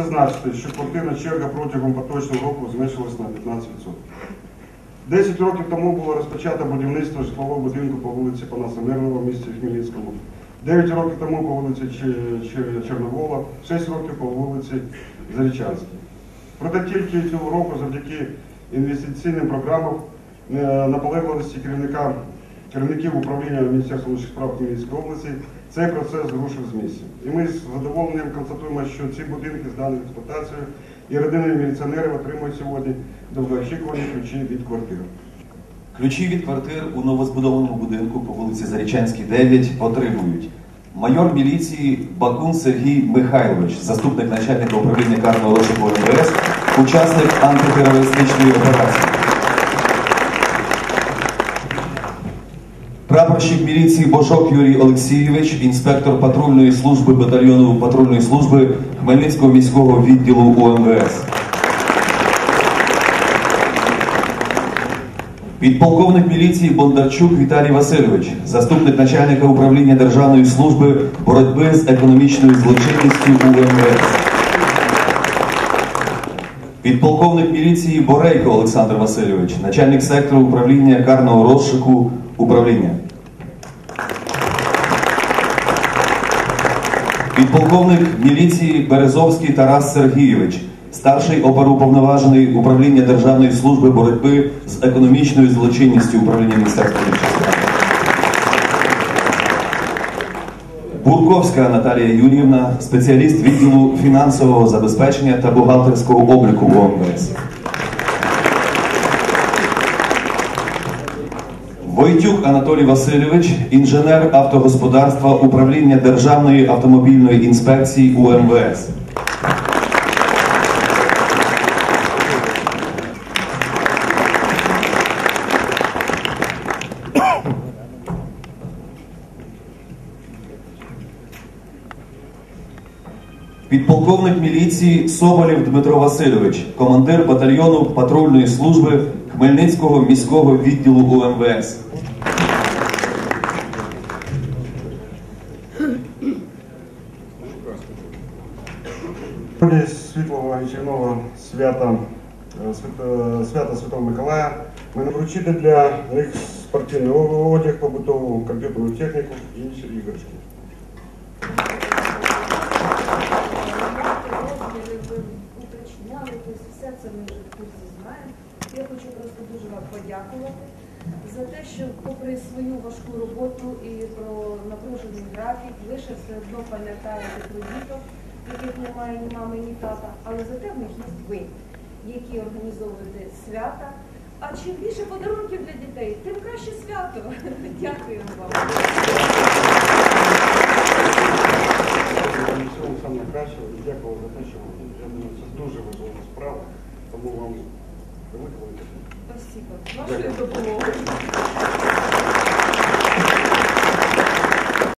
зазначити, що квартирна черга протягом поточного року зменшилась на 15%. 10 років тому було розпочато будівництво житлового будинку по вулиці Панаса Мирного в місті Хмельницькому, 9 років тому по вулиці Чорновола, 6 років по вулиці Зарічанській. Проте тільки цього року завдяки інвестиційним програмам наполегливості керівників управління Міністерства внутрішніх справ Хмельницької області цей процес зрушив з місця. І ми з задоволенням констатуємо, що ці будинки здані в експлуатацію і родини міліціонерів отримують сьогодні довгоочікувані ключі від квартир. Ключі від квартир у новозбудованому будинку по вулиці Зарічанській, 9 отримують майор міліції Бакун Сергій Михайлович, заступник начальника управління карного розшуку МВС, учасник антитерористичної операції. Прапорщик міліції Божок Юрій Олексійович, інспектор патрульної служби батальйону патрульної служби Хмельницького міського відділу УМВС. Підполковник міліції Бондарчук Віталій Васильович, заступник начальника управління Державної служби боротьби з економічною злочинністю УМВС. Підполковник міліції Борейко Олександр Васильович, начальник сектору управління карного розшуку управління. Підполковник міліції Березовський Тарас Сергійович, старший оперуповноважений управління Державної служби боротьби з економічною злочинністю управління Міністерства внутрішніх справ. Бурковська Наталія Юріївна, спеціаліст відділу фінансового забезпечення та бухгалтерського обліку ОМВС. Войтюк Анатолій Васильович, інженер автогосподарства управління Державної автомобільної інспекції УМВС. Підполковник міліції Соболєв Дмитро Васильович, командир батальйону патрульної служби Хмельницького міського відділу УМВС. Сьогодні світлого і чарівного свята Святого Миколая ми вручили для них спортивний одяг, побутову комп'ютерну техніку і інші іграшки. Все це ми вже в курсі знаємо. Я хочу просто дуже вам подякувати за те, що попри свою важку роботу і про напружений графік, ви ще все одно пам'ятаєте про діток, яких немає ні мами, ні тата, але зате в них є ви, які організовуєте свята. А чим більше подарунків для дітей, тим краще свято. Дякую вам. Всього саме найкращого і дякую за те, що я думаю, це дуже важлива справа, тому вам велике. Спасибо. Вашою допомогою.